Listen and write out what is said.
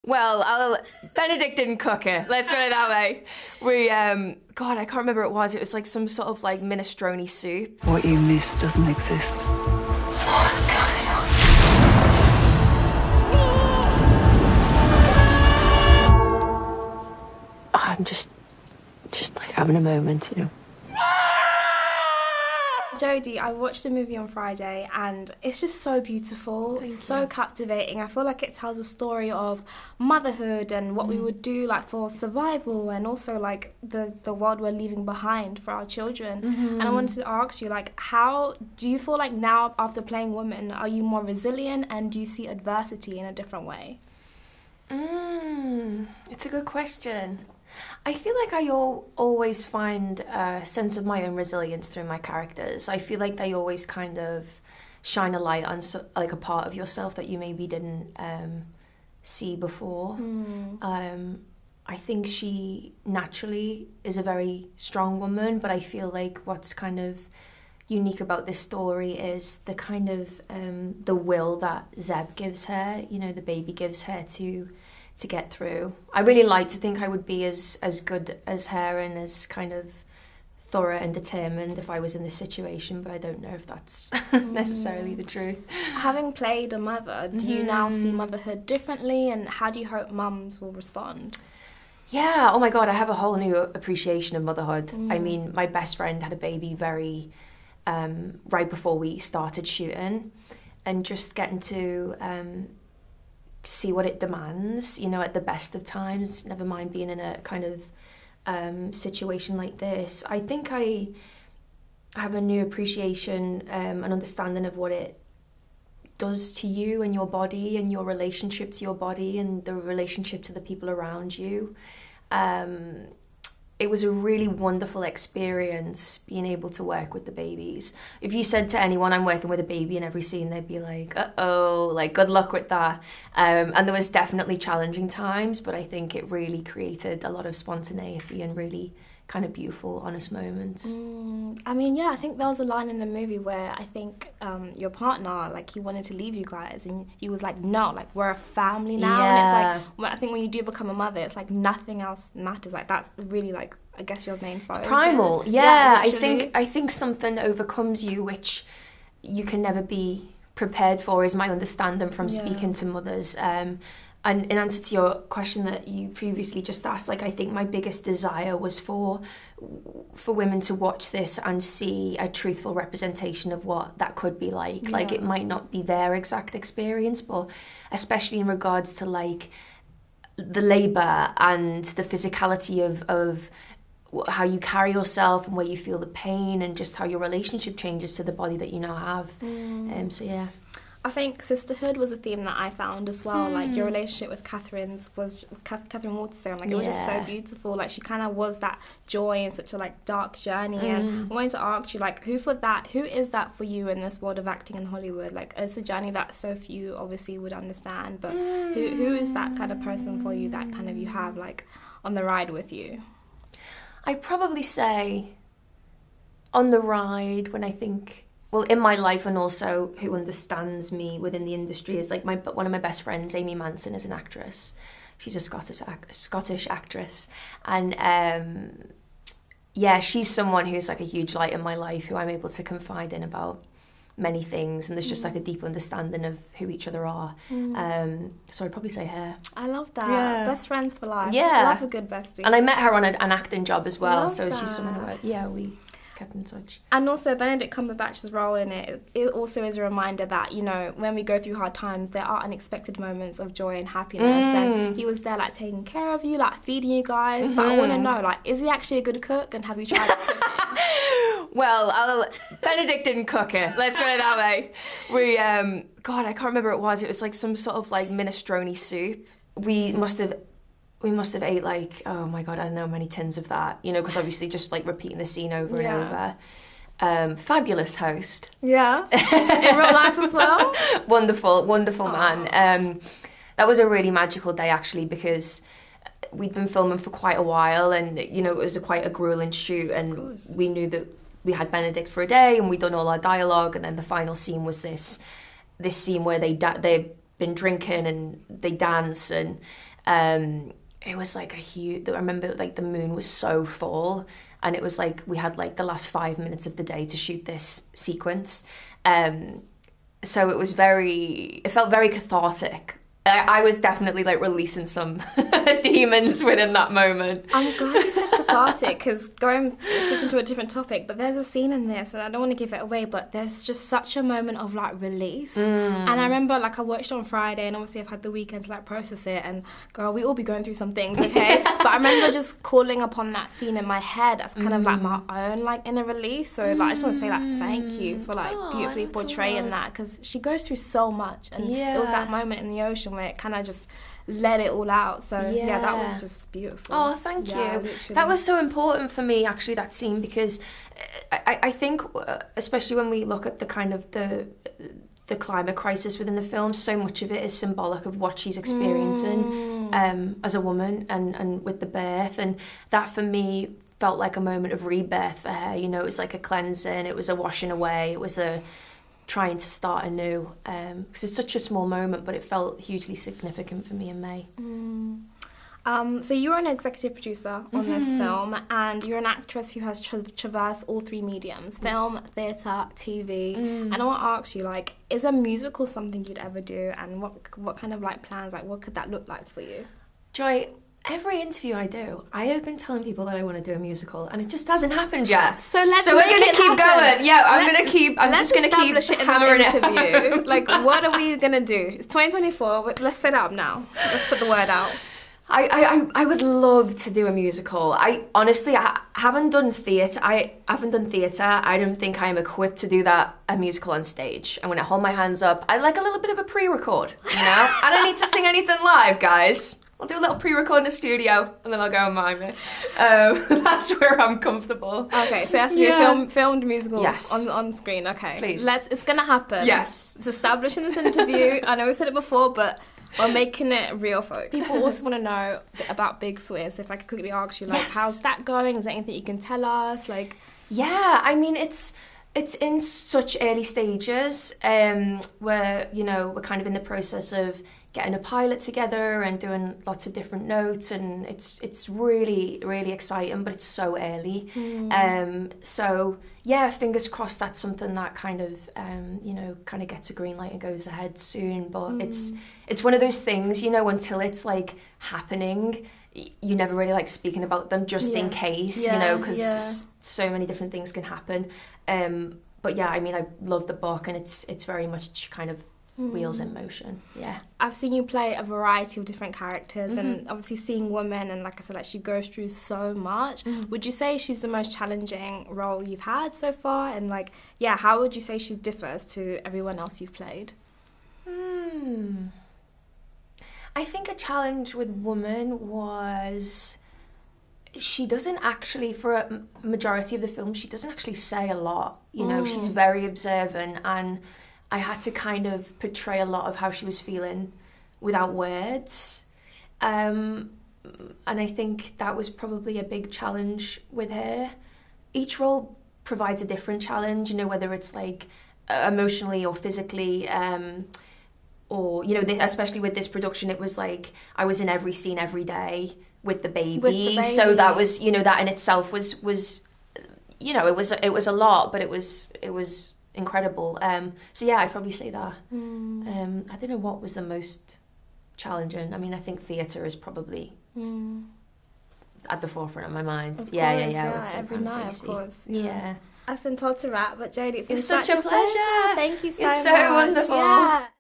Benedict didn't cook it. Let's put it that way. God, I can't remember what it was. It was like some sort of like minestrone soup. What you miss doesn't exist. What's going on? I'm just like having a moment, you know. Jodie, I watched the movie on Friday and it's just so beautiful, so captivating. I feel like it tells a story of motherhood and what we would do like for survival and also like the world we're leaving behind for our children. And I wanted to ask you, like, how do you feel like now after playing women, are you more resilient and do you see adversity in a different way? It's a good question. I feel like I always find a sense of my own resilience through my characters. I feel like they always kind of shine a light on like a part of yourself that you maybe didn't see before. I think she naturally is a very strong woman, but I feel like what's kind of unique about this story is the kind of the will that Zeb gives her, you know, the baby gives her to get through. I really like to think I would be as good as her and as kind of thorough and determined if I was in this situation, but I don't know if that's necessarily the truth. Having played a mother, do you now see motherhood differently, and how do you hope mums will respond? Yeah, oh my God, I have a whole new appreciation of motherhood. I mean, my best friend had a baby very right before we started shooting, and just getting to see what it demands, you know, at the best of times, never mind being in a kind of situation like this. I think I have a new appreciation and understanding of what it does to you and your body and your relationship to your body and the relationship to the people around you. It was a really wonderful experience being able to work with the babies. If you said to anyone, I'm working with a baby in every scene, they'd be like, uh-oh, like, good luck with that. And there was definitely challenging times, but I think it really created a lot of spontaneity and really kind of beautiful, honest moments. I mean, yeah, I think there was a line in the movie where I think your partner, like, he wanted to leave you guys, and you was like, no, like, we're a family now. Yeah. And it's like, well, I think when you do become a mother, it's like nothing else matters. Like, that's really, like, I guess your main focus. Primal, yeah. Literally. I think something overcomes you which you can never be prepared for, is my understanding from speaking to mothers. And in answer to your question that you previously just asked, like, I think my biggest desire was for women to watch this and see a truthful representation of what that could be like. Yeah. Like, it might not be their exact experience, but especially in regards to, like, the labour and the physicality of how you carry yourself and where you feel the pain and just how your relationship changes to the body that you now have. So, yeah. I think sisterhood was a theme that I found as well. Like, your relationship with Catherine Waterstone, like, it was just so beautiful. Like, she kind of was that joy in such a, like, dark journey. And I wanted to ask you, like, who is that for you in this world of acting in Hollywood? Like, it's a journey that so few obviously would understand, but who is that kind of person for you that kind of you have, like, on the ride with you? I'd probably say on the ride, when I think, well, in my life, and also who understands me within the industry, is like one of my best friends, Amy Manson, is an actress. She's a Scottish actress, and yeah, she's someone who's like a huge light in my life, who I'm able to confide in about many things, and there's just like a deep understanding of who each other are. So I'd probably say her. I love that. Yeah. Best friends for life. Yeah. I love a good bestie. And I met her on an acting job as well, Love so that. she's someone who, we kept in touch. And also Benedict Cumberbatch's role in it also is a reminder that, you know, when we go through hard times, there are unexpected moments of joy and happiness. And he was there, like, taking care of you, like, feeding you guys. But I want to know, like, is he actually a good cook, and have you tried to cook it? Well, Benedict didn't cook it. Let's put it that way. God, I can't remember what it was. It was like some sort of like minestrone soup. We must have ate like, oh my God, I don't know, many tins of that, you know, because obviously just like repeating the scene over and over. Fabulous host. Yeah. In real life as well? Wonderful man. That was a really magical day, actually, because we'd been filming for quite a while, and, you know, it was quite a grueling shoot, and we knew that we had Benedict for a day, and we'd done all our dialogue, and then the final scene was this scene where they've been drinking and they dance, and It was like a huge, I remember like the moon was so full, and it was like we had like the last 5 minutes of the day to shoot this sequence. So it felt very cathartic. I was definitely like releasing some demons within that moment. I'm glad you said cathartic, because switching to a different topic, but there's a scene in this, and I don't want to give it away, but there's just such a moment of like release. And I remember like I watched it on Friday, and obviously I've had the weekend to like process it, and girl, we all be going through some things, okay? But I remember just calling upon that scene in my head as kind of like my own like inner release. So like I just want to say like thank you for like beautifully portraying that, because she goes through so much, and it was that moment in the ocean where it kind of just let it all out. So yeah, that was just beautiful. Oh, thank you. Literally. That was so important for me, actually, that scene, because I think, especially when we look at the kind of the climate crisis within the film, so much of it is symbolic of what she's experiencing as a woman and with the birth, and that for me felt like a moment of rebirth for her. You know, it was like a cleansing, it was a washing away, it was a trying to start anew, because it's such a small moment, but it felt hugely significant for me and May. So you were an executive producer on this film, and you're an actress who has traversed all three mediums: film, theatre, TV. And I want to ask you, like, is a musical something you'd ever do, and what kind of like plans, like what could that look like for you? Joy, every interview I do, I have been telling people that I want to do a musical, and it just hasn't happened yet. So we're gonna keep going. Yeah, I'm just gonna keep hammering it. Like, what are we gonna do? It's 2024. Let's set it up now. Let's put the word out. I would love to do a musical. I honestly, I haven't done theatre. I don't think I am equipped to do a musical on stage. I'm gonna hold my hands up. I like a little bit of a pre-record, you know? I don't need to sing anything live, guys. I'll do a little pre-record in the studio, and then I'll go and mime it. That's where I'm comfortable. Okay, so it has to be a filmed musical yes. on screen. Okay, please. It's gonna happen. Yes, it's established in this interview. I know we said it before, but we're making it real, folks. People also want to know about Big Swiss. If I could quickly ask you, like, how's that going? Is there anything you can tell us? Like, yeah, I mean, it's in such early stages, where, you know, we're kind of in the process of getting a pilot together and doing lots of different notes, and it's really, really exciting, but it's so early. So yeah, fingers crossed that's something that kind of you know, kind of gets a green light and goes ahead soon. But it's one of those things, you know, until it's like happening, you never really like speaking about them, just in case, you know, because so many different things can happen. But yeah, I mean, I love the book, and it's very much kind of wheels in motion. Yeah, I've seen you play a variety of different characters, and obviously seeing women, and like I said, like, she goes through so much. Would you say she's the most challenging role you've had so far? And like, yeah, how would you say she differs to everyone else you've played? I think a challenge with woman was she doesn't actually, for a majority of the film, she doesn't actually say a lot. You know, she's very observant, and I had to kind of portray a lot of how she was feeling without words. And I think that was probably a big challenge with her. Each role provides a different challenge, you know, whether it's like emotionally or physically, or, you know, especially with this production, it was like I was in every scene every day with the baby. So that was, you know, that in itself was you know, it was a lot, but it was incredible. So yeah, I'd probably say that. I don't know what was the most challenging. I mean, I think theatre is probably at the forefront of my mind. Of yeah, course, yeah. Every night, of course. Yeah. I've been told to wrap, but Jodie, it's been such a pleasure. Thank you so much. You're so wonderful. Yeah.